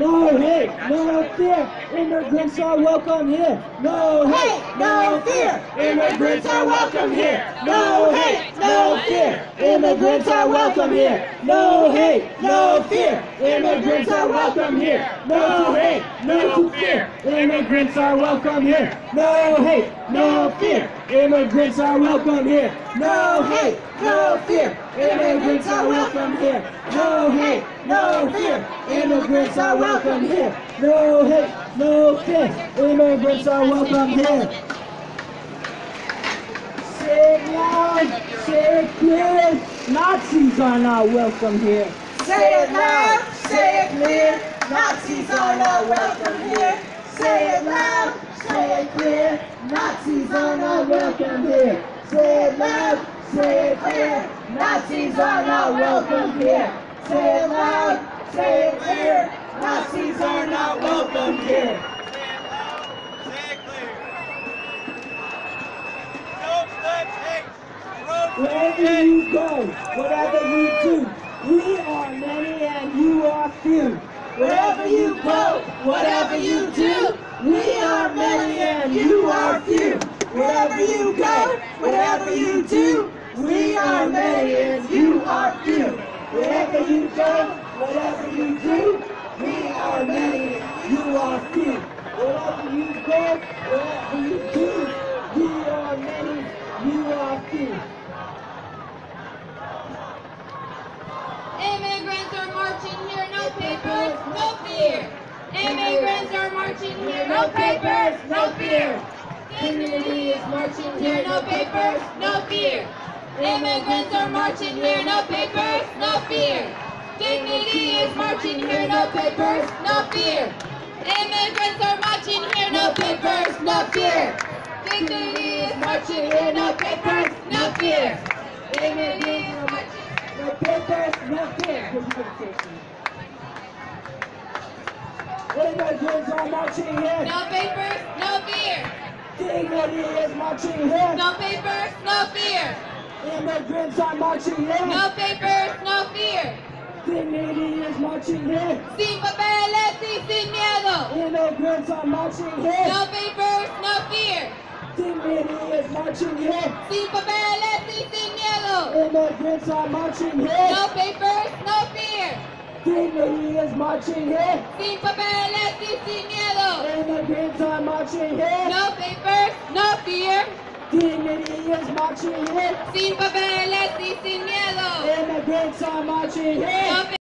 no hate, no fear. Immigrants are welcome here. No hate, no fear. Immigrants are welcome here. No hate, no fear. Immigrants are welcome here. No hate, no fear. Immigrants are welcome here. No hate, no fear. Immigrants are welcome here. No hate, no fear. Immigrants are welcome here. No hate, no fear. Immigrants are welcome here. No hate, no fear. Immigrants are welcome here. No hate, no fear. Immigrants are welcome here. Say it loud, say it clear. Nazis are not welcome here. Say it loud, say it clear. Nazis are not welcome here. Say it loud, say it clear. Nazis are not welcome here. Say it loud, say it clear. Nazis are not welcome here. Say it loud, say it clear. Nazis are not welcome here. Wherever you go, whatever you do, we are many and you are few. Wherever you go, whatever you do, we are many and you are few. Wherever you go, whatever you do, we are many and you are few. Wherever you go, whatever you do, we are many and you are few. Wherever you go, whatever you do, we are many, you are few. Immigrants are marching here, no papers, no fear. Immigrants are marching here, no papers, no fear. Dignity is marching here, no papers, no fear. Immigrants are marching here, no papers, no fear. Dignity is marching here, no papers, no fear. Immigrants are marching here, no papers, no fear. Dignity is marching here, no papers, no fear. Dignity is marching. No papers, no fear. Immigrants are marching here. No papers, no fear. Dignity is marching here. No papers, no fear. Immigrants are marching here. No papers, no fear. Dignity is marching here. Sin papeles y sin miedo. Immigrants are marching here. No papers, no fear. Dignity is marching here. Sin papeles y sin miedo. Immigrants are marching here. No papers, no fear. Dignity is marching here. Sin papeles y sin miedo. Immigrants are marching here. No papers, no fear. Dignity is marching here. Sin papeles y sin miedo. Immigrants are marching here. No